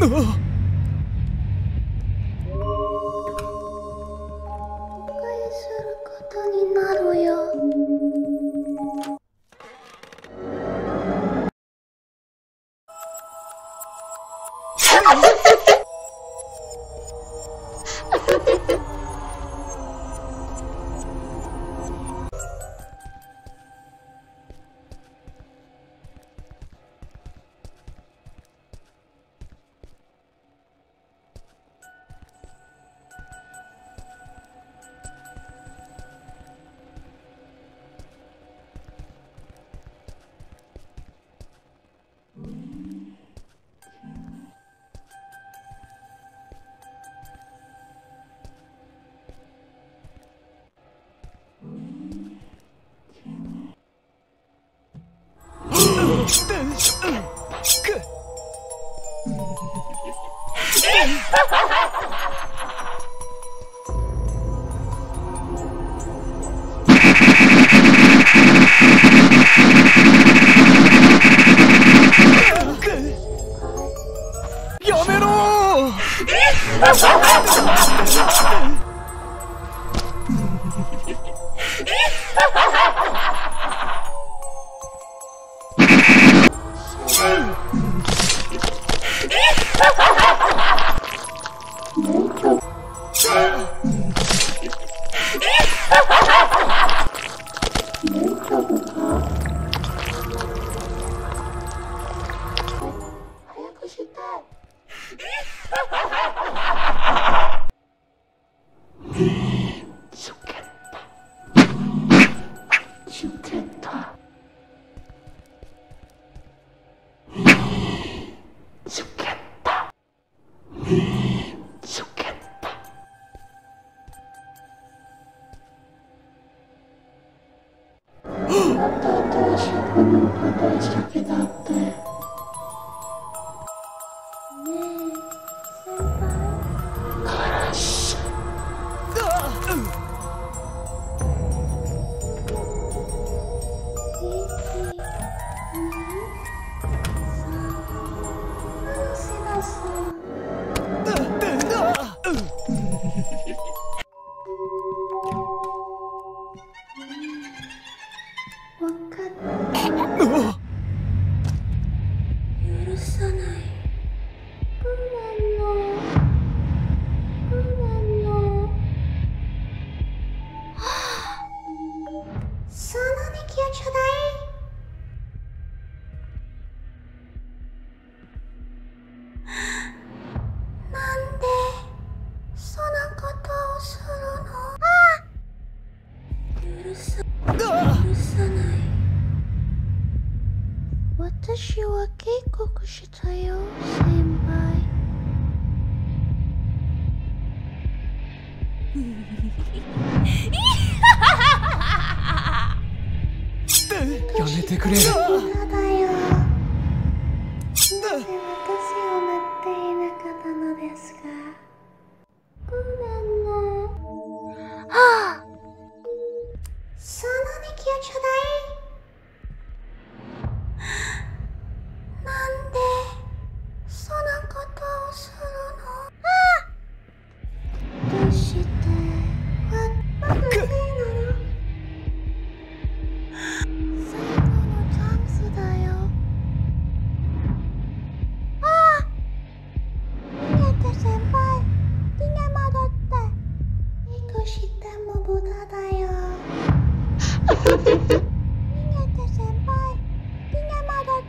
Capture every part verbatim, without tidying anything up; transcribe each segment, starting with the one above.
やめろ私は警告したよ、先輩。 やめてくれ。 ただよ。なぜ私を待っていなかったのですか。ごめんね。はあ。その日記をちょうだい。なんでそんなことをするの？どうしてわ分かっていいの？最後のチャンスだよ。ああ！逃げて先輩、逃げ戻って。いくしても無駄だよ。逃げて先輩、逃げ戻って。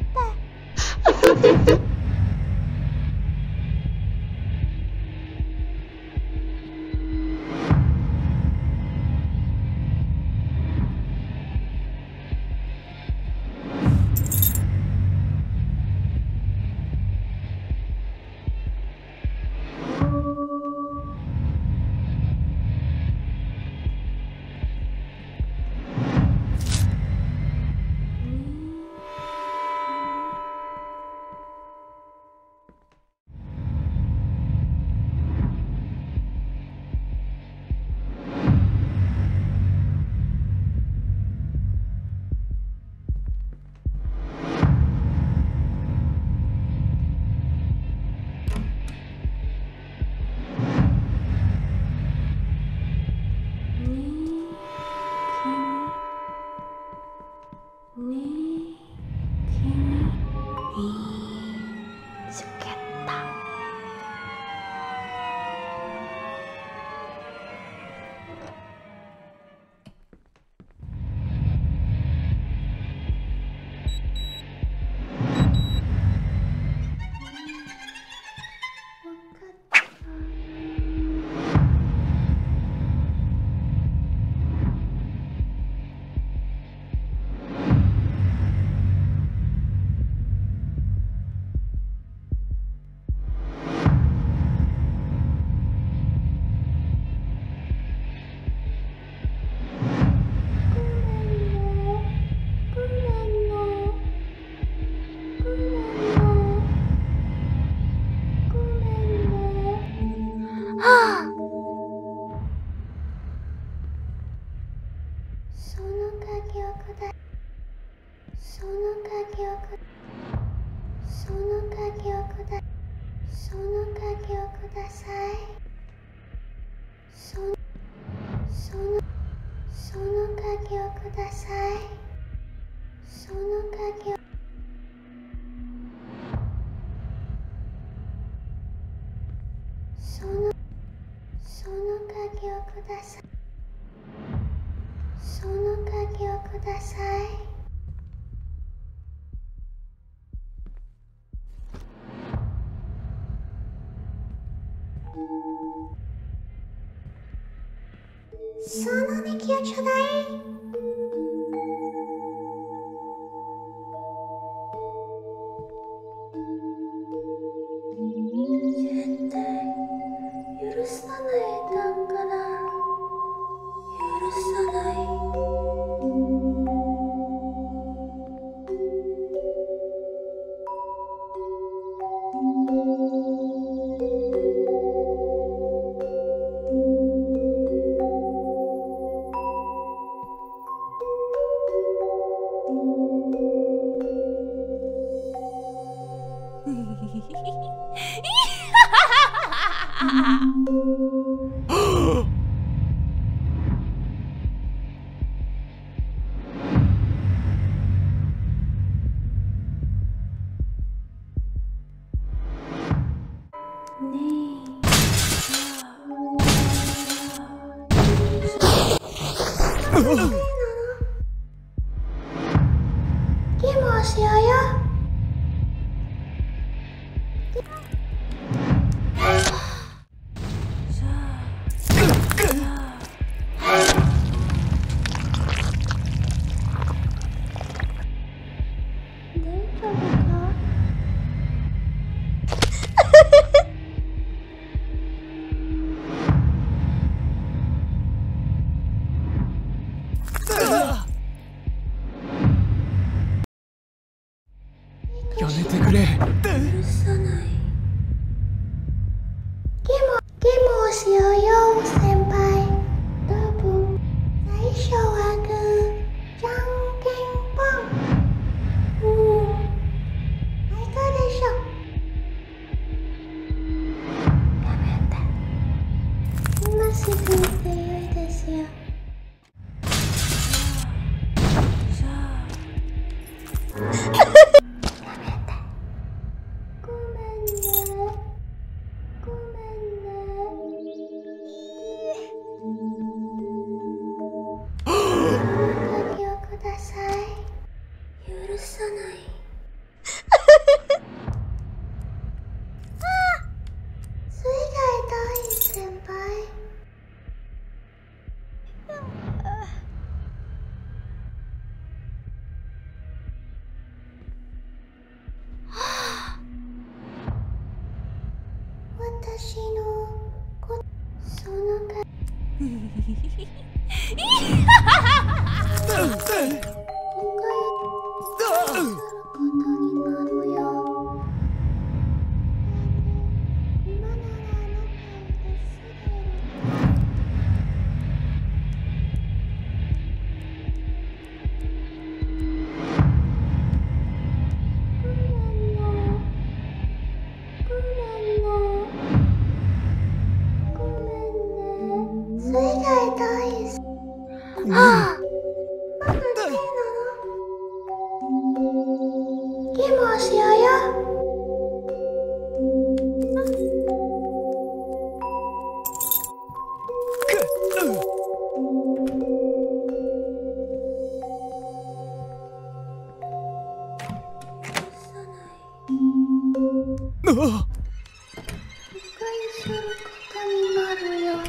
くだその鍵をください。そそのその鍵をください。その鍵をそのその鍵をください。その鍵をください。そのネギをちょうだい。絶対許さないだから許さない。ゲームをしようよ。 やめてくれ。 許さない。ゲームゲームをしようよ先輩。多分最初はグーじゃんけんぽん。うん最高でしょ。やめて今すぐ言ってよいですよ。許さない。あそれが痛い先輩。私のこそのかそれが痛いです。はあ、まだ痛いなの。ゲームをしようよ。 ああ理解することになるよ。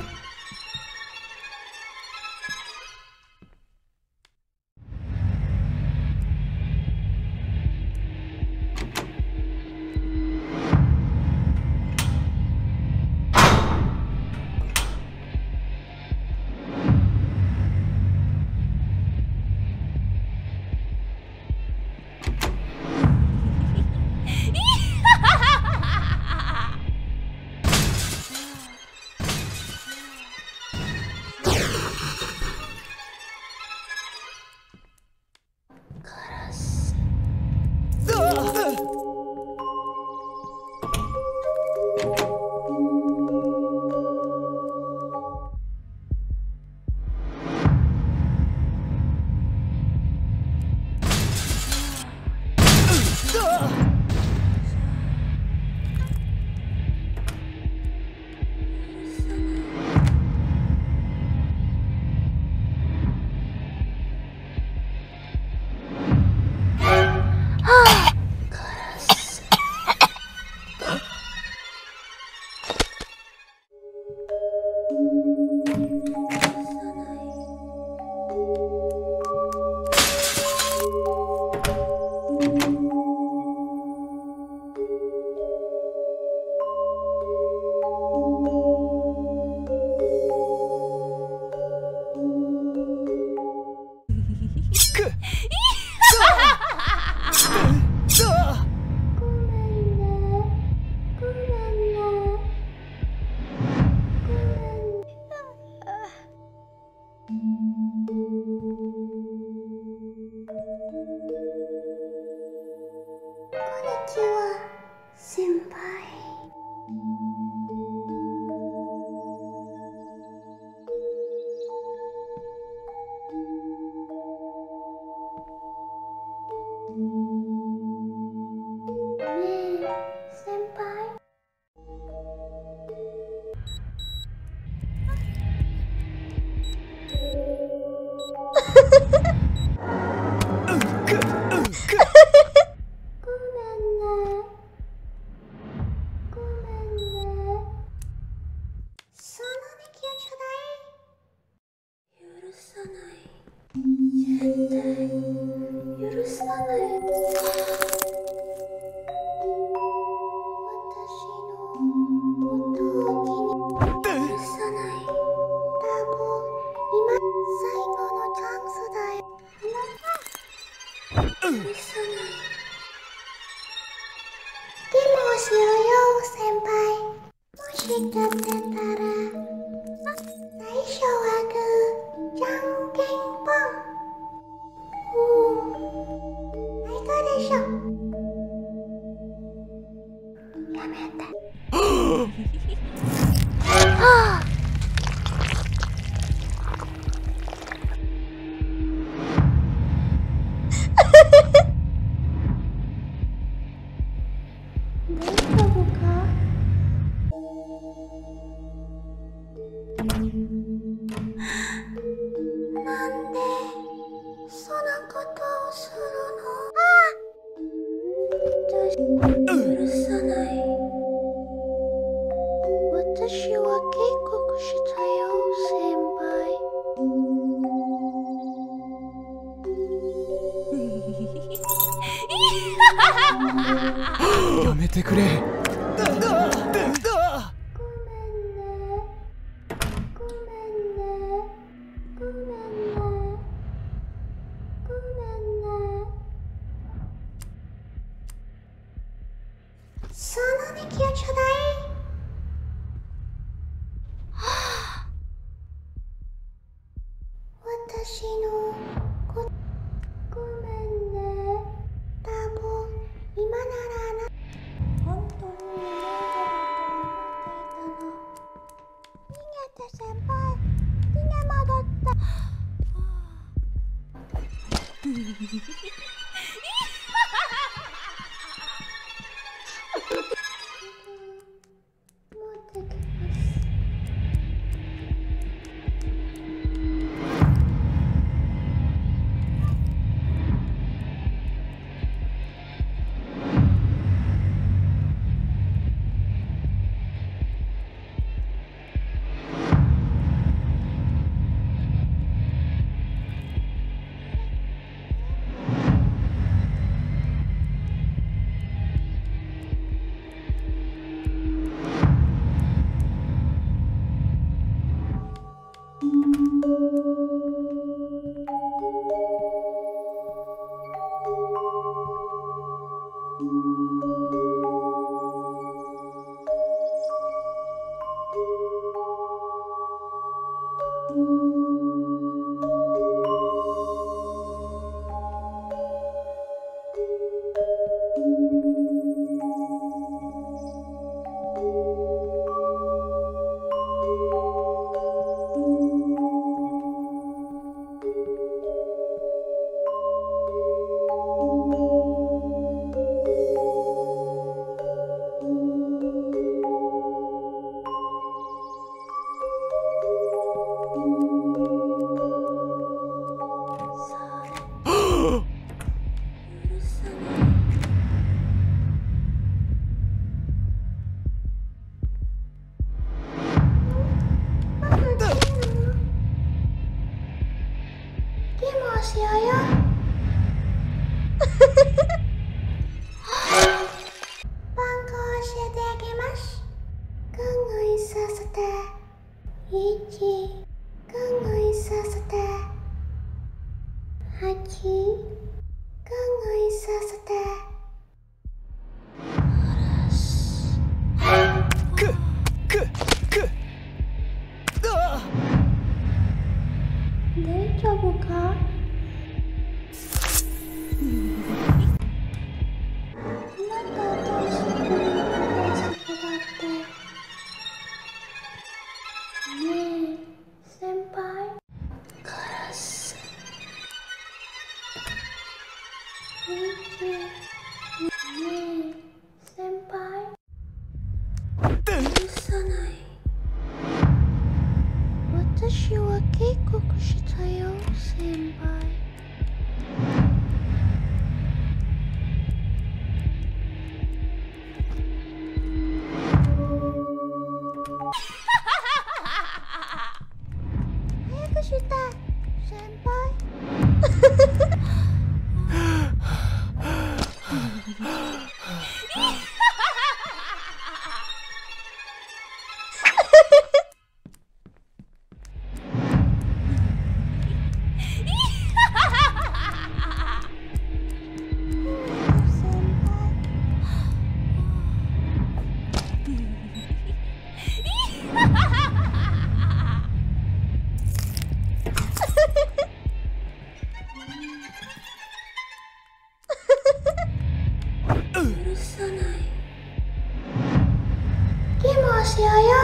やめてくれ。 そのネギをちょうだい。私のこごめんね。多分今ならな本当に逃げて先輩、逃げ戻った。持ってきます。大丈夫か？私は警告したよ、先輩。早くしたい、先輩。 もしようよ。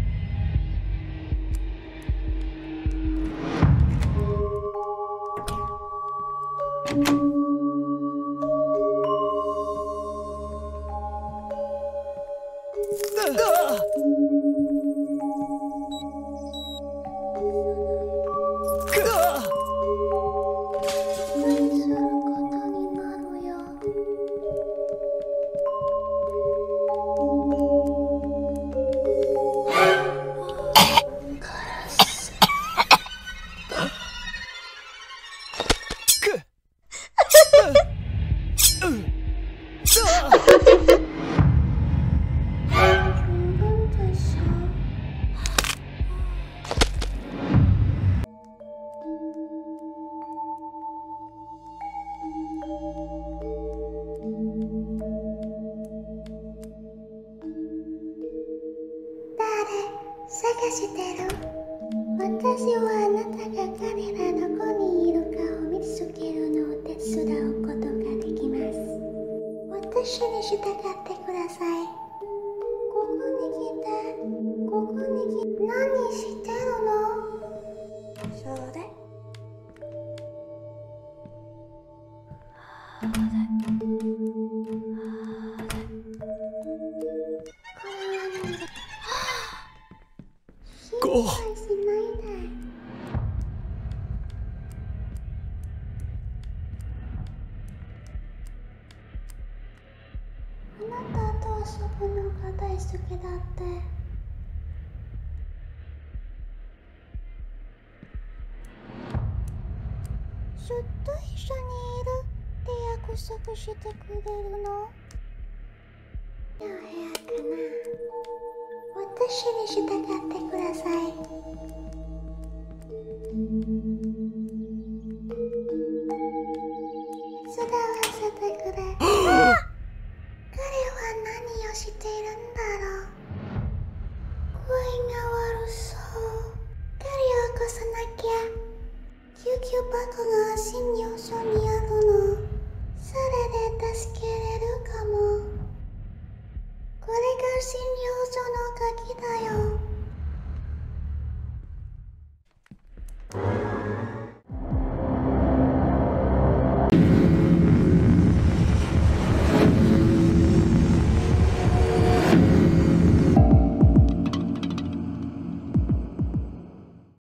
探してる。私はあなたが彼らどこにいるかを見つけるのを手伝うことができます。私に従ってください。ここに来て、ここに来て、何してるの？それ。これは何だ？ ゴー。 心配しないで。あなたと遊ぶのが大好きだって。ずっと一緒にいるって約束してくれるの？お部屋かな？私に従ってください。手伝わせてくれ。彼は何をしているんだろう。声が悪そう。彼を起こさなきゃ。救急箱が診療所にあるの。それで助けれるかも。これが診療所の鍵だよ。